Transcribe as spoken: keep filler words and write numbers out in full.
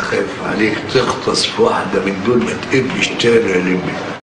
خايف عليك تغطس في واحده من دول ما تقبش تاني يا لمبي.